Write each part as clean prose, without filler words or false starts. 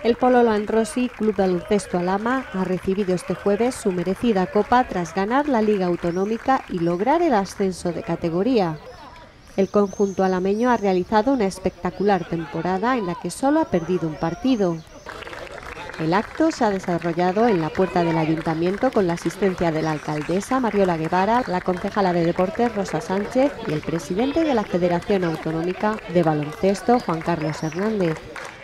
El Pololo Rossi, Club de Baloncesto Alhama, ha recibido este jueves su merecida copa tras ganar la Liga Autonómica y lograr el ascenso de categoría. El conjunto alameño ha realizado una espectacular temporada en la que solo ha perdido un partido. El acto se ha desarrollado en la puerta del ayuntamiento con la asistencia de la alcaldesa Mariola Guevara, la concejala de deportes Rosa Sánchez y el presidente de la Federación Autonómica de Baloncesto Juan Carlos Hernández.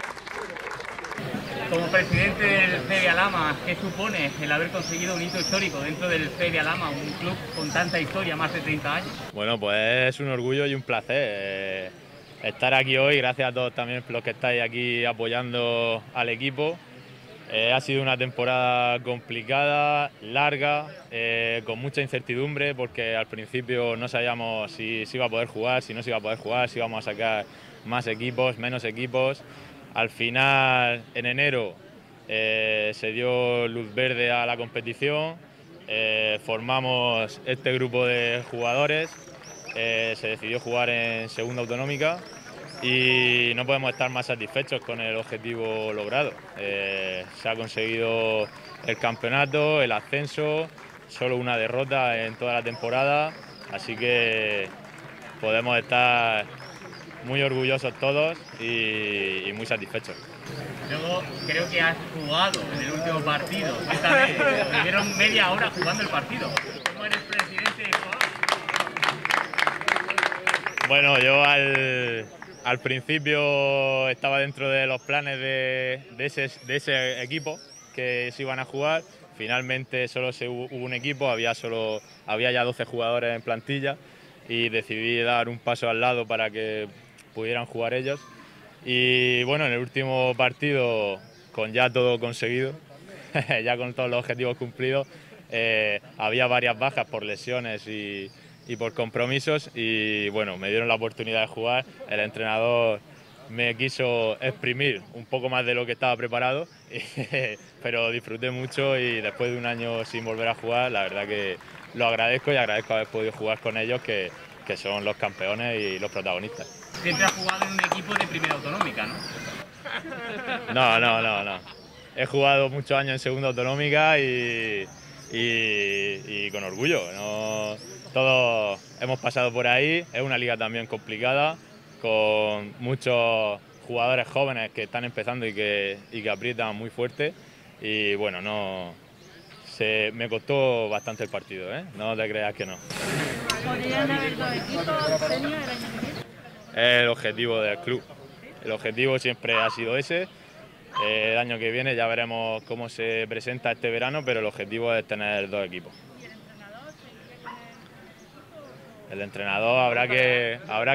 Como presidente del CB Alhama, ¿qué supone el haber conseguido un hito histórico dentro del CB Alhama, un club con tanta historia, más de 30 años? Bueno, pues es un orgullo y un placer estar aquí hoy, gracias a todos también los que estáis aquí apoyando al equipo. Ha sido una temporada complicada, larga, con mucha incertidumbre porque al principio no sabíamos si se iba a poder jugar, si no se iba a poder jugar, si íbamos a sacar más equipos, menos equipos. Al final, en enero, se dio luz verde a la competición, formamos este grupo de jugadores, se decidió jugar en segunda autonómica y no podemos estar más satisfechos con el objetivo logrado. Se ha conseguido el campeonato, el ascenso, solo una derrota en toda la temporada, así que podemos estar muy orgullosos todos y muy satisfechos. Luego creo que has jugado en el último partido, cuéntame, me dieron media hora jugando el partido. ¿Cómo eres presidente y jugador? Bueno, yo al principio estaba dentro de los planes de ese equipo que se iban a jugar. Finalmente solo hubo un equipo, había ya 12 jugadores en plantilla y decidí dar un paso al lado para que pudieran jugar ellos. Y bueno, en el último partido, con ya todo conseguido, ya con todos los objetivos cumplidos, había varias bajas por lesiones y por compromisos y bueno, me dieron la oportunidad de jugar. El entrenador me quiso exprimir un poco más de lo que estaba preparado, pero disfruté mucho y después de un año sin volver a jugar, la verdad que lo agradezco y agradezco haber podido jugar con ellos, que son los campeones y los protagonistas. Siempre has jugado en un equipo de primera autonómica, ¿no? No. He jugado muchos años en segunda autonómica y con orgullo, ¿no? Todos hemos pasado por ahí, es una liga también complicada, con muchos jugadores jóvenes que están empezando y que aprietan muy fuerte y bueno, me costó bastante el partido, ¿eh? No te creas que no. ¿Podrían haber dos equipos senior el año que viene? Es el objetivo del club, el objetivo siempre ha sido ese. El año que viene ya veremos cómo se presenta este verano, pero el objetivo es tener dos equipos. ¿Y el entrenador seguiría con el equipo? El entrenador habrá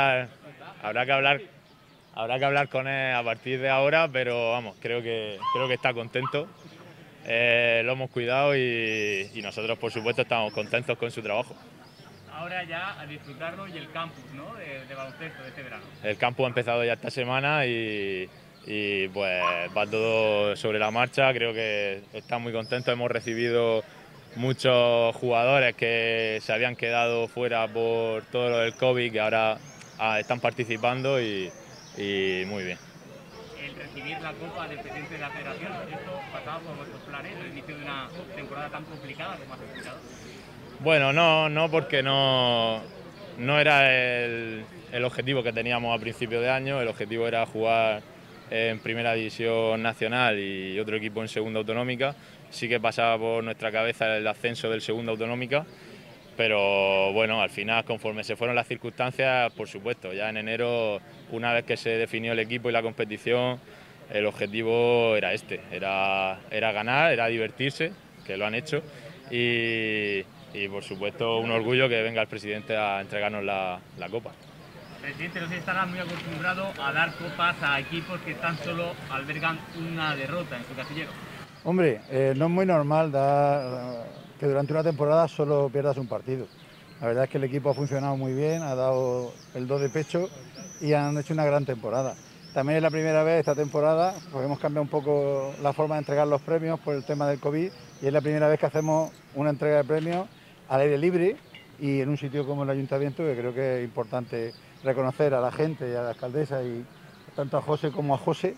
que hablar con él a partir de ahora, pero vamos, creo que está contento. Lo hemos cuidado y nosotros, por supuesto, estamos contentos con su trabajo. Ahora ya a disfrutarlo y el campus, ¿no? de baloncesto de este verano. El campus ha empezado ya esta semana y pues va todo sobre la marcha. Creo que está muy contento. Hemos recibido muchos jugadores que se habían quedado fuera por todo lo del COVID, que ahora están participando y muy bien. El recibir la copa del presidente de la federación, ¿esto pasaba por vuestros planes el inicio de una temporada tan complicada como has explicado? Bueno, no porque no era el objetivo que teníamos a principio de año. El objetivo era jugar en primera división nacional y otro equipo en segunda autonómica. Sí que pasaba por nuestra cabeza el ascenso del segunda autonómica, pero bueno, al final, conforme se fueron las circunstancias, por supuesto, ya en enero, una vez que se definió el equipo y la competición, el objetivo era era ganar, era divertirse, que lo han hecho, y por supuesto un orgullo que venga el presidente a entregarnos la copa. Presidente, no sé si estará muy acostumbrado a dar copas a equipos que tan solo albergan una derrota en su casillero. Hombre, no es muy normal que durante una temporada solo pierdas un partido. La verdad es que el equipo ha funcionado muy bien, ha dado el do de pecho y han hecho una gran temporada. También es la primera vez esta temporada, pues hemos cambiado un poco la forma de entregar los premios por el tema del COVID y es la primera vez que hacemos una entrega de premios al aire libre y en un sitio como el Ayuntamiento, que creo que es importante reconocer a la gente y a la alcaldesa y tanto a José como a José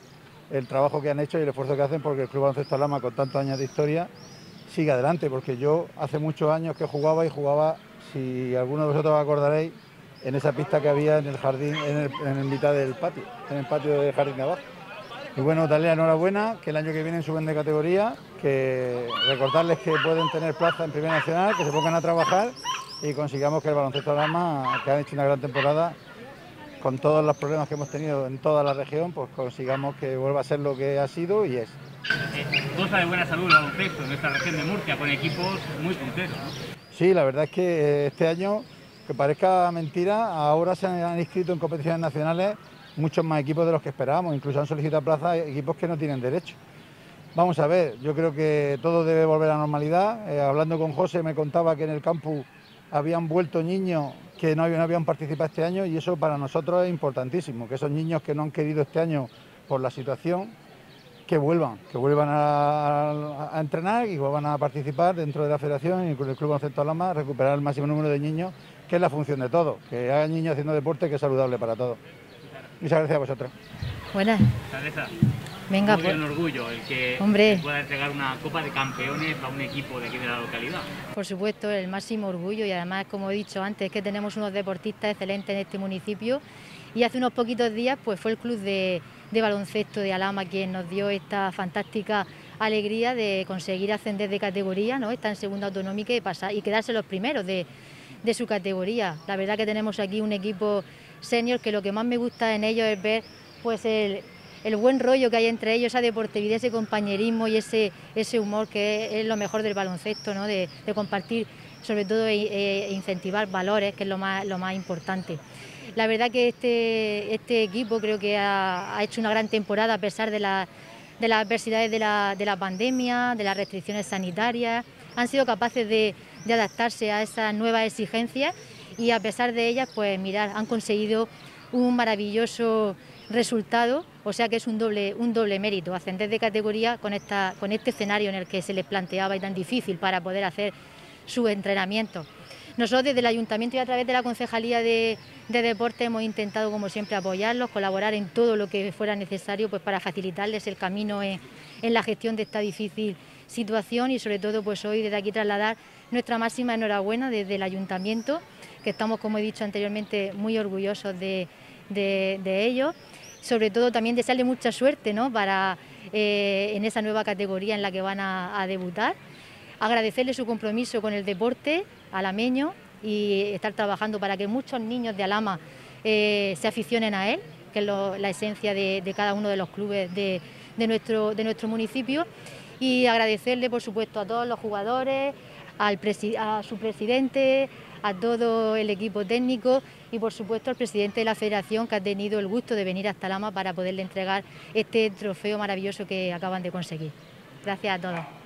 el trabajo que han hecho y el esfuerzo que hacen porque el Club Baloncesto Alhama, con tantos años de historia, sigue adelante, porque yo hace muchos años que jugaba, si alguno de vosotros os acordaréis, en esa pista que había en el jardín, en el mitad del patio, en el patio del jardín de abajo. Y bueno, darle la enhorabuena, que el año que viene suben de categoría, que recordarles que pueden tener plaza en Primera Nacional, que se pongan a trabajar y consigamos que el Baloncesto Alhama, que ha hecho una gran temporada, con todos los problemas que hemos tenido en toda la región, pues consigamos que vuelva a ser lo que ha sido y es. Goza de buena salud el baloncesto en nuestra región de Murcia, con equipos muy punteros, ¿no? Sí, la verdad es que este año, que parezca mentira, ahora se han inscrito en competiciones nacionales muchos más equipos de los que esperábamos, incluso han solicitado plazas equipos que no tienen derecho. Vamos a ver, yo creo que todo debe volver a la normalidad. Hablando con José me contaba que en el campus habían vuelto niños que no habían participado este año y eso para nosotros es importantísimo, que esos niños que no han querido este año por la situación, que vuelvan a entrenar y vuelvan a participar dentro de la federación y con el Club Baloncesto Alhama, recuperar el máximo número de niños, que es la función de todos, que haya niños haciendo deporte, que es saludable para todos. Muchas gracias a vosotros. Buenas. Teresa, Venga, muy un orgullo el que hombre, pueda entregar una Copa de Campeones a un equipo de aquí de la localidad. por supuesto, el máximo orgullo y además, como he dicho antes, que tenemos unos deportistas excelentes en este municipio y hace unos poquitos días pues fue el Club de Baloncesto de Alhama quien nos dio esta fantástica alegría de conseguir ascender de categoría, ¿no? Está en segunda autonómica y quedarse los primeros de su categoría. La verdad que tenemos aquí un equipo senior que lo que más me gusta en ellos es ver pues el buen rollo que hay entre ellos, esa deportividad, ese compañerismo y ese humor que es lo mejor del baloncesto, ¿no? De compartir, sobre todo incentivar valores, que es lo más importante. La verdad que este equipo creo que ha hecho una gran temporada a pesar de las adversidades de la pandemia, de las restricciones sanitarias. Han sido capaces de adaptarse a esas nuevas exigencias y a pesar de ellas, pues mirar, han conseguido un maravilloso resultado, o sea que es un doble mérito, ascender de categoría con este escenario en el que se les planteaba y tan difícil para poder hacer su entrenamiento. Nosotros desde el Ayuntamiento y a través de la Concejalía de Deporte hemos intentado, como siempre, apoyarlos, colaborar en todo lo que fuera necesario pues, para facilitarles el camino en la gestión de esta difícil situación y sobre todo pues hoy desde aquí trasladar nuestra máxima enhorabuena desde el Ayuntamiento, que estamos, como he dicho anteriormente, muy orgullosos de ellos. Sobre todo también desearle mucha suerte, ¿no? En esa nueva categoría en la que van a debutar. Agradecerle su compromiso con el deporte alameño y estar trabajando para que muchos niños de Alhama se aficionen a él, que es la esencia de cada uno de los clubes de nuestro municipio. Y agradecerle, por supuesto, a todos los jugadores, a su presidente, a todo el equipo técnico y, por supuesto, al presidente de la federación, que ha tenido el gusto de venir hasta Alhama para poderle entregar este trofeo maravilloso que acaban de conseguir. Gracias a todos.